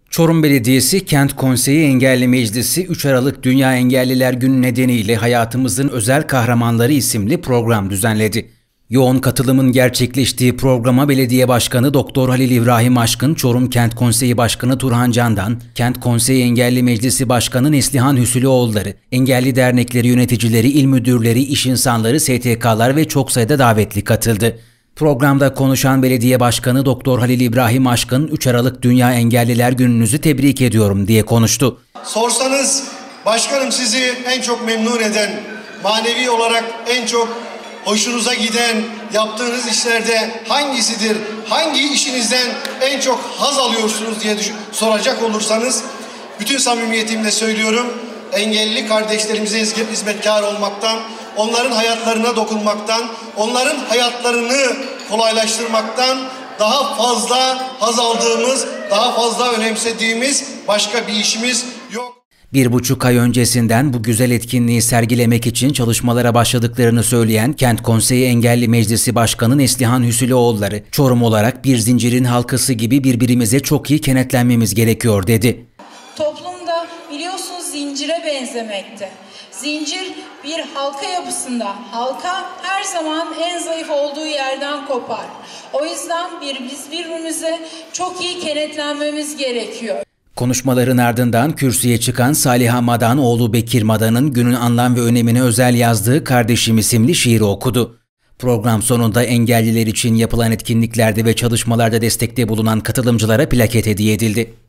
Çorum Belediyesi Kent Konseyi Engelli Meclisi 3 Aralık Dünya Engelliler Günü nedeniyle Hayatımızın Özel Kahramanları isimli program düzenledi. Yoğun katılımın gerçekleştiği programa Belediye Başkanı Doktor Halil İbrahim Aşkın, Çorum Kent Konseyi Başkanı Turhan Candan, Kent Konseyi Engelli Meclisi Başkanı Neslihan Hüsülüoğulları, engelli dernekleri yöneticileri, il müdürleri, iş insanları, STK'lar ve çok sayıda davetli katıldı. Programda konuşan Belediye Başkanı Doktor Halil İbrahim Aşkın, 3 Aralık Dünya Engelliler Gününüzü tebrik ediyorum diye konuştu. Sorsanız başkanım sizi en çok memnun eden, manevi olarak en çok hoşunuza giden, yaptığınız işlerde hangisidir, hangi işinizden en çok haz alıyorsunuz diye soracak olursanız, bütün samimiyetimle söylüyorum, engelli kardeşlerimize hizmetkar olmaktan, onların hayatlarına dokunmaktan, onların hayatlarını kolaylaştırmaktan daha fazla haz aldığımız, daha fazla önemsediğimiz başka bir işimiz yok. 1,5 ay öncesinden bu güzel etkinliği sergilemek için çalışmalara başladıklarını söyleyen Kent Konseyi Engelli Meclisi Başkanı Neslihan Hüsülüoğulları, Çorum olarak bir zincirin halkası gibi birbirimize çok iyi kenetlenmemiz gerekiyor dedi. Toplumda biliyorsunuz zincire benzemekte. Zincir bir halka yapısında, halka her zaman en zayıf olduğu yerden kopar. O yüzden biz birbirimize çok iyi kenetlenmemiz gerekiyor. Konuşmaların ardından kürsüye çıkan Saliha Madan, oğlu Bekir Madan'ın günün anlam ve önemine özel yazdığı Kardeşim isimli şiiri okudu. Program sonunda engelliler için yapılan etkinliklerde ve çalışmalarda destekte bulunan katılımcılara plaket hediye edildi.